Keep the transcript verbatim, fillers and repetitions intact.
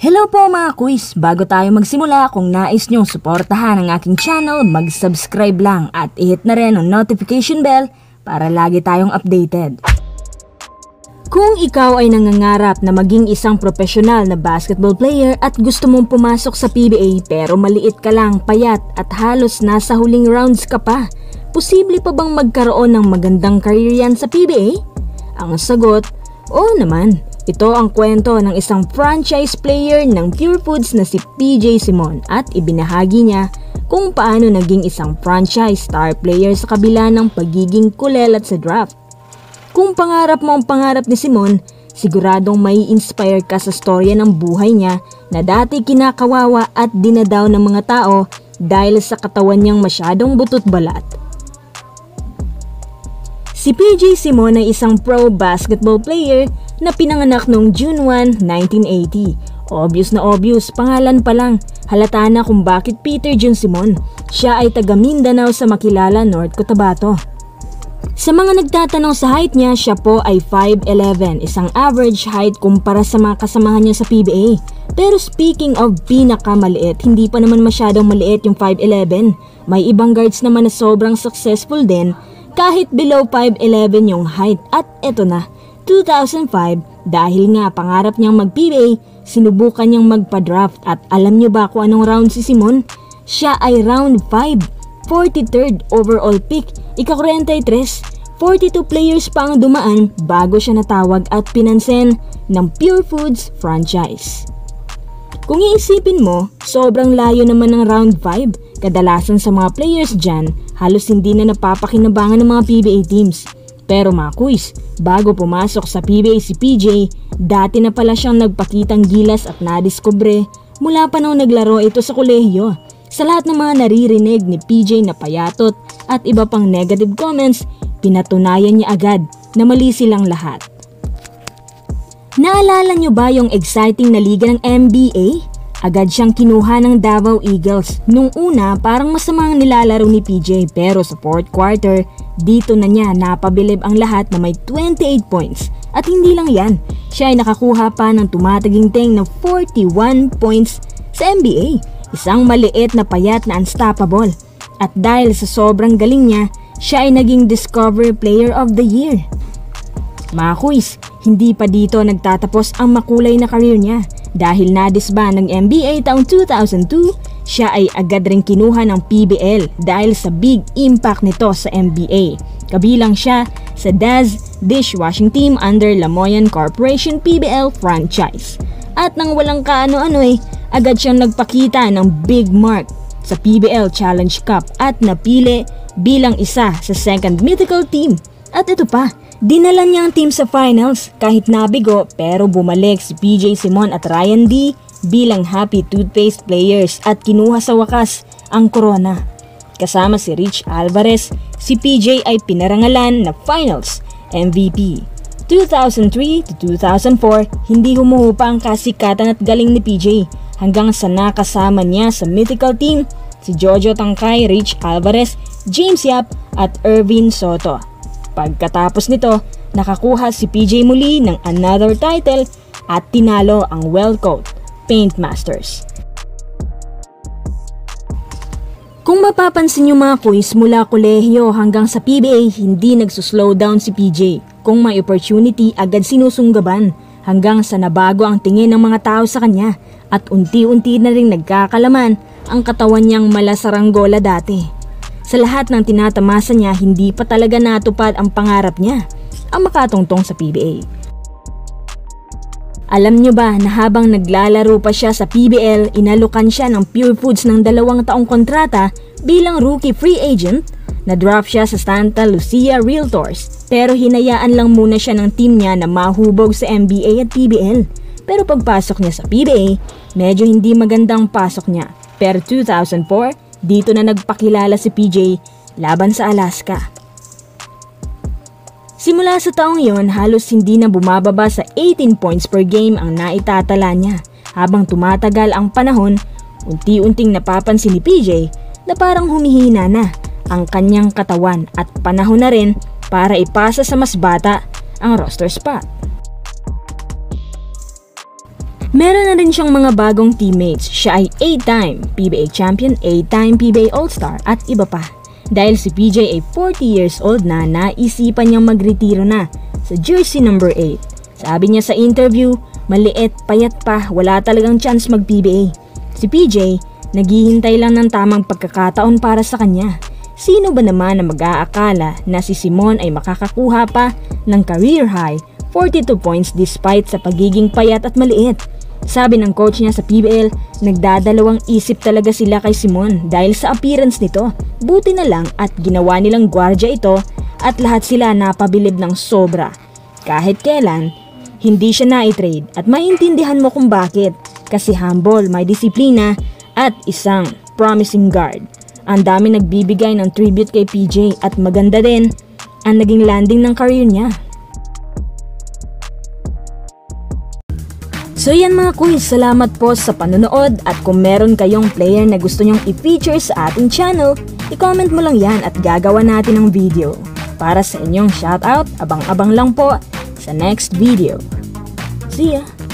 Hello po mga quiz! Bago tayo magsimula, kung nais nyong suportahan ang aking channel, mag-subscribe lang at i-hit na rin ang notification bell para lagi tayong updated. Kung ikaw ay nangangarap na maging isang profesional na basketball player at gusto mong pumasok sa P B A pero maliit ka lang, payat at halos nasa huling rounds ka pa, posible pa bang magkaroon ng magandang career yan sa P B A? Ang sagot, oo naman. Ito ang kwento ng isang franchise player ng Pure Foods na si P J Simon at ibinahagi niya kung paano naging isang franchise star player sa kabila ng pagiging kulelat sa draft. Kung pangarap mo ang pangarap ni Simon, siguradong may inspire ka sa storya ng buhay niya na dati kinakawawa at dinadaw ng mga tao dahil sa katawan niyang masyadong butot balat. Si P J Simon ay isang pro basketball player na pinanganak noong June first, nineteen eighty. Obvious na obvious, pangalan pa lang, halata na kung bakit Peter June Simon. Siya ay taga Mindanao sa Makilala, North Cotabato. Sa mga nagtatanong sa height niya, siya po ay five eleven, isang average height kumpara sa mga kasamahan niya sa P B A. Pero speaking of pinakamaliit, hindi pa naman masyadong maliit yung five eleven. May ibang guards naman na sobrang successful din kahit below five eleven yung height. At eto na, two thousand five, dahil nga pangarap niyang mag-P B A, sinubukan niyang magpa-draft at alam niyo ba kung anong round si Simon? Siya ay round five, forty-third overall pick, ika-forty-three, forty-two players pa ang dumaan bago siya natawag at pinansin ng Pure Foods franchise. Kung iisipin mo, sobrang layo naman ng round five, kadalasan sa mga players dyan, halos hindi na napapakinabangan ng mga P B A teams. Pero mga quiz, bago pumasok sa P B A si P J, dati na pala siyang nagpakitang gilas at nadiskubre mula pa nung naglaro ito sa kolehiyo. Sa lahat ng mga naririnig ni P J na payatot at iba pang negative comments, pinatunayan niya agad na mali silang lahat. Naalala niyo ba yung exciting na liga ng N B A? Agad siyang kinuha ng Davao Eagles. Nung una, parang masama ang nilalaro ni P J, pero sa fourth quarter, dito na niya napabilib ang lahat na may twenty-eight points. At hindi lang yan, siya ay nakakuha pa ng tumataginting na forty-one points sa N B A. Isang maliit na payat na unstoppable. At dahil sa sobrang galing niya, siya ay naging Discover Player of the Year. Mga quiz, hindi pa dito nagtatapos ang makulay na career niya. Dahil na-disband ng N B A taong two thousand two, siya ay agad rin kinuha ng P B L dahil sa big impact nito sa N B A. Kabilang siya sa Daz Dishwashing Team under Lamoyan Corporation P B L franchise. At nang walang kaano-ano eh, agad siyang nagpakita ng big mark sa P B L Challenge Cup at napili bilang isa sa second mythical team. At ito pa, dinala niya ang team sa finals kahit nabigo, pero bumalik si P J Simon at Ryan D bilang happy toothpaste players at kinuha sa wakas ang corona. Kasama si Rich Alvarez, si P J ay pinarangalan na finals M V P. two thousand three to two thousand four, hindi humuhupa ang kasikatan at galing ni P J hanggang sa nakasama niya sa mythical team si Jojo Tangkay, Rich Alvarez, James Yap at Ervin Soto. Pagkatapos nito, nakakuha si P J muli ng another title at tinalo ang Wellcoat Paint Masters. Kung mapapansin niyo mga quiz, mula kolehiyo hanggang sa P B A, hindi nagsuslow down si P J. Kung may opportunity, agad sinusunggaban hanggang sa nabago ang tingin ng mga tao sa kanya at unti-unti na rin nagkakalaman ang katawan niyang malasaranggola dati. Sa lahat ng tinatamasa niya, hindi pa talaga natupad ang pangarap niya, ang makatungtong sa P B A. Alam niyo ba na habang naglalaro pa siya sa P B L, inalukan siya ng Pure Foods ng dalawang taong kontrata bilang rookie free agent? Na-draft siya sa Santa Lucia Realtors, pero hinayaan lang muna siya ng team niya na mahubog sa N B A at P B L. Pero pagpasok niya sa P B A, medyo hindi magandang pasok niya. Pero two thousand four, dito na nagpakilala si P J laban sa Alaska. Simula sa taong yon, halos hindi na bumababa sa eighteen points per game ang naitatala niya. Habang tumatagal ang panahon, unti-unting napapansin ni P J na parang humihina na ang kanyang katawan at panahon na rin para ipasa sa mas bata ang roster spot. Meron na rin siyang mga bagong teammates. Siya ay eight-time P B A champion, eight-time P B A All-Star at iba pa. Dahil si P J ay forty years old na, naisipan niyang magretiro na sa jersey number eight. Sabi niya sa interview, maliit, payat pa, wala talagang chance mag-P B A. Si P J, naghihintay lang ng tamang pagkakataon para sa kanya. Sino ba naman na mag-aakala na si Simon ay makakakuha pa ng career high forty-two points despite sa pagiging payat at maliit? Sabi ng coach niya sa P B L, nagdadalawang isip talaga sila kay Simon dahil sa appearance nito. Buti na lang at ginawa nilang gwardya ito at lahat sila napabilib ng sobra. Kahit kailan, hindi siya na-trade at maintindihan mo kung bakit. Kasi humble, may disiplina at isang promising guard. Ang dami nagbibigay ng tribute kay P J at maganda din ang naging landing ng career niya. So yan mga kuys, salamat po sa panonood at kung meron kayong player na gusto nyong i-feature sa ating channel, i-comment mo lang yan at gagawa natin ng video. Para sa inyong shoutout, abang-abang lang po sa next video. See ya!